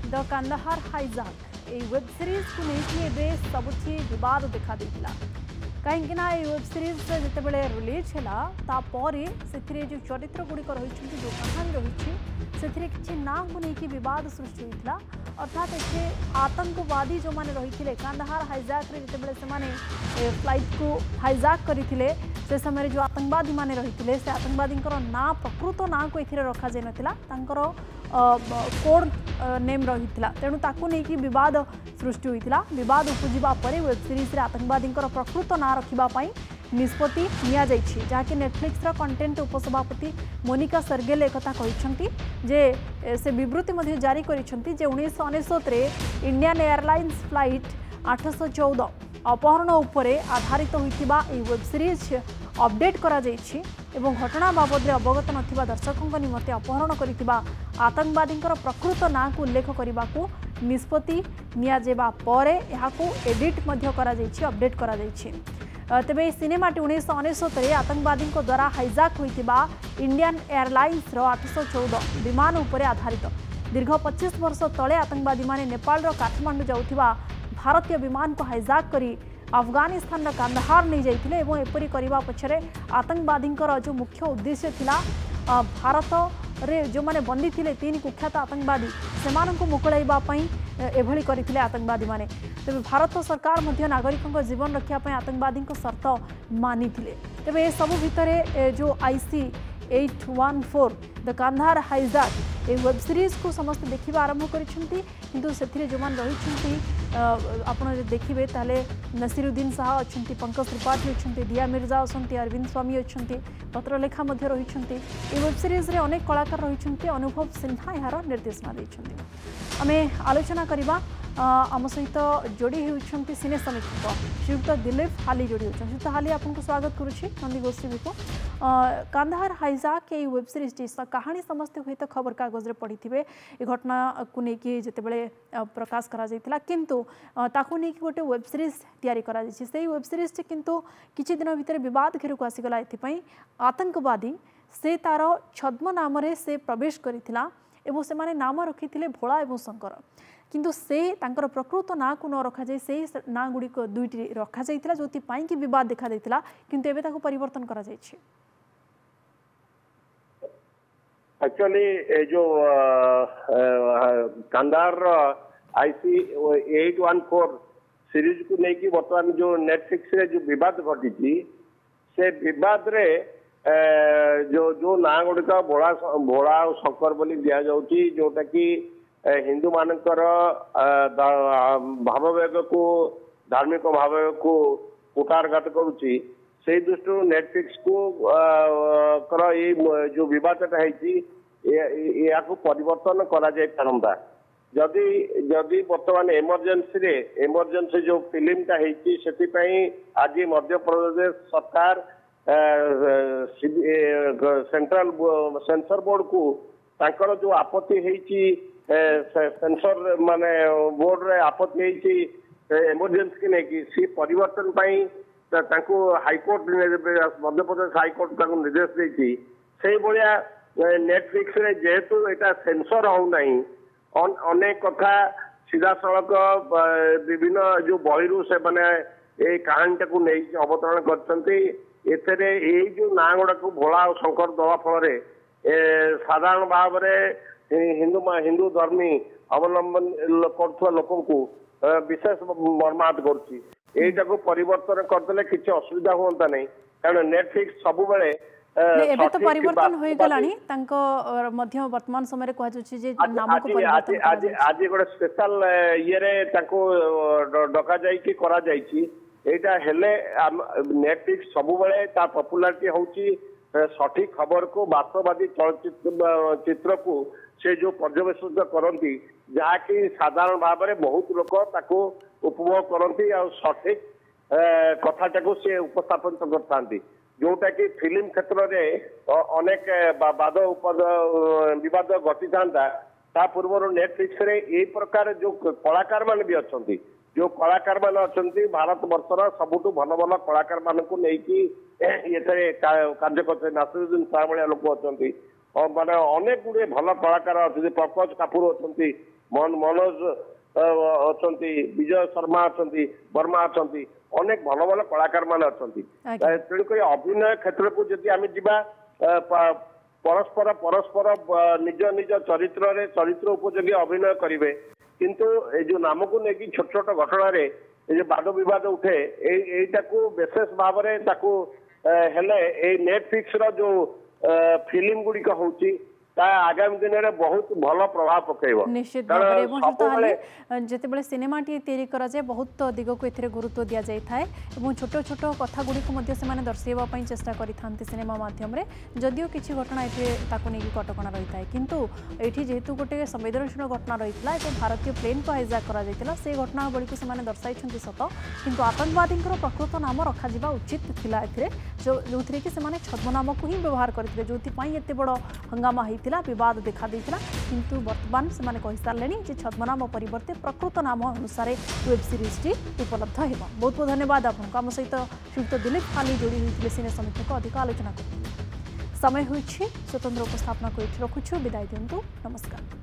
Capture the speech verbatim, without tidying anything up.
The Kandahar hijack ए web series को लेकिन सबुठी विवाद देखा देता कहीं वेब सीरीज जितेबाला रिलीज है से जो चरित्र गुड़िक रही जो कहानी रही से किसी ना को लेकिन बद सृष्टि होता अर्थात ये आतंकवादी जो मैंने रही कांदाहार हाईजैक से फ्लाइट को हाईजैक करते से समय जो आतंकवादी माने रही से आतंकवादी ना प्रकृत ना को ये रखा जाई नथिला तांकर कोड नेम रही तेणु ताकू नहीं बद सृष्टि होता बद उपजा पर वेब सीरीज रे आतंकवादी प्रकृत ना रखापी निष्पत्ति नि जहाँकि नेटफ्लिक्स कंटेंट उपसभापति मोनिका सर्गेल एक कहते जे से विवृत्ति जारी कर उन्नीस अनेशत इंडियन एयरलाइंस फ्लाइट आठश चौदह अपहरण उपरे आधारित होता वेब सीरीज अपडेट करा जाइछि एवं घटना बाबद अवगत नथिबा दर्शकों निमते अपहरण करितिबा आतंकवादी प्रकृत ना को उल्लेख करने को निष्पत्ति नियाजेबा परे एहाकू एडिट मध्य करा जाइछि अपडेट करा जाइछि तेबे सिनेमाटी उन्नीस अनेशत आतंकवादी द्वारा हाईजैक होइतिबा इंडियन एयरलाइंस आठश चौदह विमान उपरे आधारित दीर्घ पच्चीस वर्ष तले आतंकवादी माने नेपाल काठमांडू जाउथिबा भारतीय विमान को हाईजैक करी अफगानिस्तान कांदाहार नहीं जाइथिले एवं एपरी करने पछरे आतंकवादी जो मुख्य उद्देश्य थिला भारत रे जो माने बंदी थिले तीन कुख्यात आतंकवादी से मुकुलाइबा पई एभली करथिले आतंकवादी माने तेबे भारत सरकार मध्य नागरिकों जीवन रक्षा पई आतंकवादी शर्त मानी थिले तेबे ए सब भितरे जो IC eight one four the Kandahar hijack ए वेब सीरीज को समस्त देखा आरंभ करिसेंती से जो मान रही आपड़ देखिए ताले नसीरुद्दीन शाह अच्छा पंकज त्रिपाठी अच्छा दिया मिर्जा अच्छा अरविंद स्वामी अच्छा पत्रलेखा रही वेब सीरीज रे अनेक कलाकार रही अनुभव सिन्हा यार निर्देशना देते आम आलोचना करवा आम सहित जोड़ी होती सिने समीक्षक श्रीयुक्त दिलीप हाली जोड़ी होती श्रीयुक्त हाली आपको स्वागत करुच्ची नंदी गोष्ठी को कांदाहार हाईजैक ये वेब सीरीज टी कहानी समस्ते हुए तो खबर कागज में पढ़ी थे ये घटना को लेकिन जितेबाला प्रकाश करा जाइतिला किंतु ताकू नहीं गोटे वेब सीरीज तैयारी करा जाइछि से वेब सीरीज टी किंतु किछि दिन भितर विवाद घेर को आसीगला एथिपई आतंकवादी से तार छद्म नाम से प्रवेश करथिला एवं से माने नाम रखिथिले भोला एवं शंकर किंतु से तांकर प्रकृत ना को न रखा जाए से ना गुड़िक दुईटी रखा जाइतिला जोति पाई कि विवाद देखा देतिला किंतु एबे ताको परिवर्तन करा जाइछि एक्चुअली जो Kandahar IC eight one four series को लेकिन बर्तमान जो नेटफ्लिक्स रे जो विवाद घटी से विवाद रे जो जो ना गुड़िक भोला भोला और शंकर बोली दिया जाउची जोटा कि हिंदू मानकर भाववेग को धार्मिक भाववेग को कुटारघात करुच्ची से दृष्टि नेटफ्लिक्स को कर ये जो विवादटा है परिवर्तन करा जाय पारंता जदि जदि वर्तमान इमरजेंसी रे इमरजेंसी जो फिल्मटा है आज मध्य प्रदेश सरकार सेंट्रल सेंसर बोर्ड को तांकर जो आपत्ति है सेंसर माने बोर्ड रे आपत्ति है इमरजेंसी की नहीं सी परिवर्तन पाई हाईकोर्ट मध्य प्रदेश हाईकोर्ट निर्देश देती से भाया नेटफ्लिक्स रे जेहेतु यहाँ सेंसर हो अनेक कथा सीधा सड़क विभिन्न जो बहिरू से मैंने ये कहानीटा को नहीं अवतरण कर जो ना गुड़ा को भोला और शंकर दवा फल साधारण भाव हिंदू हिंदू धर्मी अवलंबन कर लोक विशेष मर्माहत करा को परिवर्तन करदे किसी असुविधा हुआ नहीं कारण नेटफ्लिक्स सब बेले एबे तो परिवर्तन होई गलानी तांको मध्य वर्तमान समय कह जे जे नाम को परिवर्तन आज आज गोटे स्पेशल ये रे ताको डका जाई कि करा जाई छी एटा हेले नेटफ्लिक्स सब बेले ता पॉपुलैरिटी होची सठिक खबर को वास्तववादी चलचित्र चित्र को से जो पर्यवेक्षण करती जहाँकि साधारण भाव में बहुत लोक ताको उपभोग करती और सठिक कथाटा को से उपस्थापन करता जोटा कि फिल्म क्षेत्र में अनेक वाद विवाद घटी था पूर्व नेटफ्लिक्स रे ये प्रकार जो कलाकार मान भी अच्छा जो कलाकार मान अच्छा भारत वर्षर सबुठु भल भल कलाकार मान को लेकिन ये कार्य करते नासिरुद्दीन शाह भाया लोक अच्छा माने अनेक गुड़े भल कलाकार अच्छा पंकज कापुर अच्छा मन मनोज अच्छा विजय शर्मा अच्छा वर्मा अच्छा अनेक भल भल कलाकार मान अच्छा तेणुक अभिनय क्षेत्र को जदि आम जा परस्पर परस्पर निज निज चरित्र रे चरित्र उपयोगी अभिनय करेंगे किंतु ए जो नाम को लेकिन छोट छोट घटना रे जो वाद विवाद उठे एटा को विशेष भाव में हेले नेटफ्लिक्स रो जो फिल्म गुड़िक होची आगामी दिन में बहुत भल प्रभाव पकेब निश्चित भाव में जिते सिनेमा टी तैयारी कराए बहुत दिग को ए गुरुत्व दि जाए छोट छोट कथा गुड़ी से दर्शाइवाई चेष्टा करते सिनेमा मध्यम जदियो किसी घटना ये नहीं कटकणा रही है किंतु ये जेहेतु गोटे संवेदनशील घटना रही है एक भारतीय प्लेन को हाइजैक कर घटनावली को दर्शाई सत किंतु आतंकवादी प्रकृत नाम रखा उचित थिला जो जो कि छद्म नाम को ही व्यवहार करते जो एत बड़ हंगामा होता बद देखा किंतु वर्तमान से कही सारे छद्मनाम परिवर्ते प्रकृत नाम अनुसार वेब सीरीज टी उपलब्ध हो बहुत बहुत धन्यवाद आपको आम सहित श्रीयुक्त दिलीप खाली जोड़ी होते सिने समीक्षा को अधिक आलोचना कर समय हो स्वतंत्र उपस्थापना को रखुछु विदाय दिंतु नमस्कार।